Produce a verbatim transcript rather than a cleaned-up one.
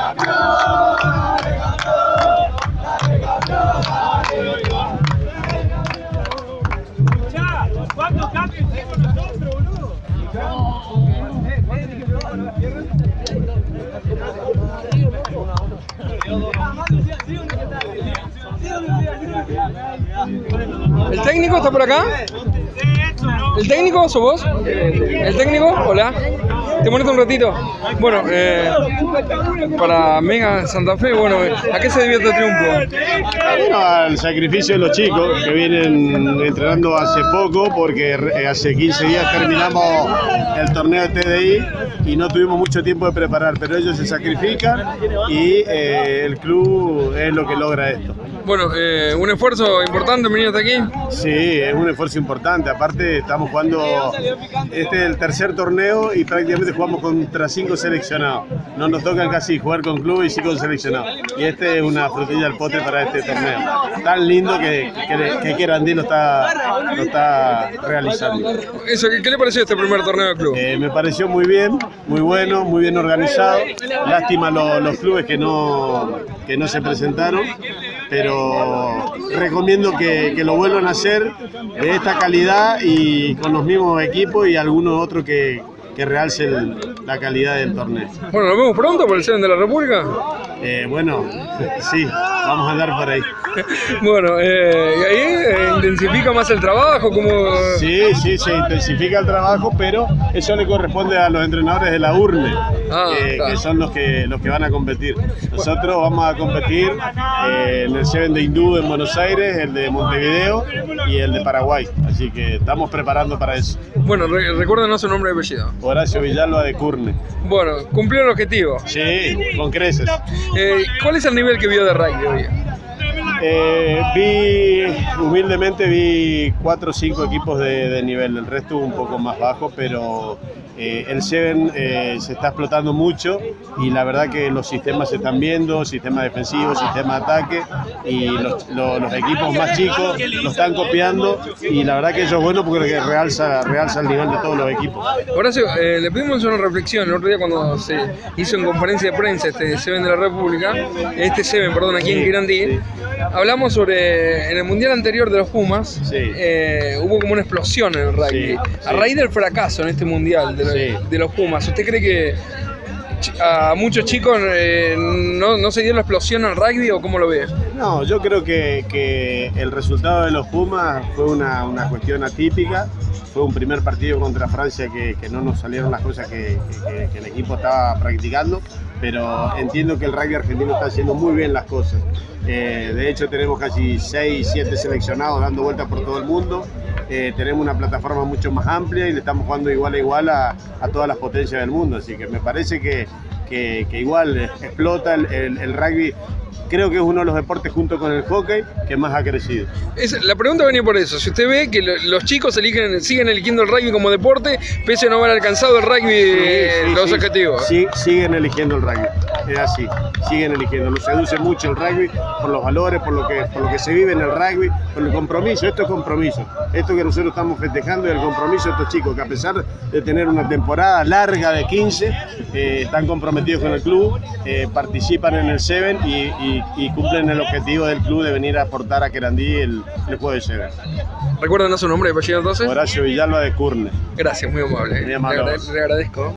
¿Cuántos cambios hicimos nosotros, boludo? ¿El técnico está por acá? ¿El técnico sos vos? ¿El técnico? Hola. ¿Te molesta un ratito? Bueno, eh, para Mega Santa Fe, bueno, ¿a qué se debió este triunfo? Bueno, al sacrificio de los chicos que vienen entrenando hace poco, porque hace quince días terminamos el torneo de T D I y no tuvimos mucho tiempo de preparar, pero ellos se sacrifican y eh, el club es lo que logra esto. Bueno, eh, un esfuerzo importante venir hasta aquí. Sí, es un esfuerzo importante. Aparte, estamos jugando, este es el tercer torneo y prácticamente jugamos contra cinco seleccionados. No nos tocan casi jugar con club y sí con seleccionados. Y este es una frutilla al postre para este torneo. Tan lindo que, que, que Querandí lo está, lo está realizando. Eso, ¿qué, ¿Qué le pareció este primer torneo del club? Eh, me pareció muy bien, muy bueno, muy bien organizado. Lástima lo, los clubes que no, que no se presentaron, pero recomiendo que, que lo vuelvan a hacer de esta calidad y con los mismos equipos y algunos otros que, que realcen la calidad del torneo. Bueno, ¿nos vemos pronto por el Seven de la República? Eh, bueno, sí, vamos a andar por ahí. Bueno, eh, ¿y ahí eh, intensifica más el trabajo? ¿Cómo? Sí, sí, se intensifica el trabajo, pero eso le corresponde a los entrenadores de la U R N E, Ah, eh, claro. que son los que, los que van a competir. Nosotros vamos a competir eh, en el Seven de Hindú en Buenos Aires, el de Montevideo y el de Paraguay, así que estamos preparando para eso. Bueno, re recuérdenos su nombre y apellido. Horacio Villalba de Curne. Bueno, cumplió el objetivo. Sí, con creces. Eh, ¿Cuál es el nivel que vio de rugby hoy? Eh, vi, humildemente vi cuatro o cinco equipos de, de nivel, el resto un poco más bajo, pero eh, el Seven eh, se está explotando mucho y la verdad que los sistemas se están viendo, sistema defensivo, sistema de ataque, y los, los, los equipos más chicos lo están copiando y la verdad que eso es bueno porque realza, realza el nivel de todos los equipos. Horacio, eh, le pedimos una reflexión el otro día cuando se hizo en conferencia de prensa este Seven de la República, este Seven, perdón, aquí Sí, en Querandí. sí. Hablamos sobre, en el Mundial anterior de los Pumas, Sí. eh, hubo como una explosión en el rugby. Sí, A sí. raíz del fracaso en este Mundial de, Sí. de los Pumas, ¿usted cree que a muchos chicos eh, no, no se dio la explosión al rugby o cómo lo ve? No, yo creo que, que el resultado de los Pumas fue una, una cuestión atípica. Fue un primer partido contra Francia que, que no nos salieron las cosas que, que, que el equipo estaba practicando, pero entiendo que el rugby argentino está haciendo muy bien las cosas. Eh, de hecho, tenemos casi seis, siete seleccionados dando vueltas por todo el mundo. Eh, tenemos una plataforma mucho más amplia y le estamos jugando igual a igual a, a todas las potencias del mundo. Así que me parece que, que, que igual explota el, el, el rugby. Creo que es uno de los deportes junto con el hockey que más ha crecido. Es, la pregunta venía por eso. Si usted ve que lo, los chicos eligen, siguen eligiendo el rugby como deporte, pese a no haber alcanzado el rugby eh, Sí, sí, los sí. objetivos. Sí, siguen eligiendo el rugby. Es así, siguen eligiendo. Nos seduce mucho el rugby por los valores, por lo que, por lo que se vive en el rugby, por el compromiso. Esto es compromiso. Esto que nosotros estamos festejando es el compromiso de estos chicos que, a pesar de tener una temporada larga de quince, eh, están comprometidos con el club, eh, participan en el Seven y, y, y cumplen el objetivo del club de venir a aportar a Querandí el, el juego de Seven. ¿Recuerdan su nombre y apellido entonces? Horacio Villalba de Curne. Gracias, muy amable. Muy amable. Le, agrade- le agradezco.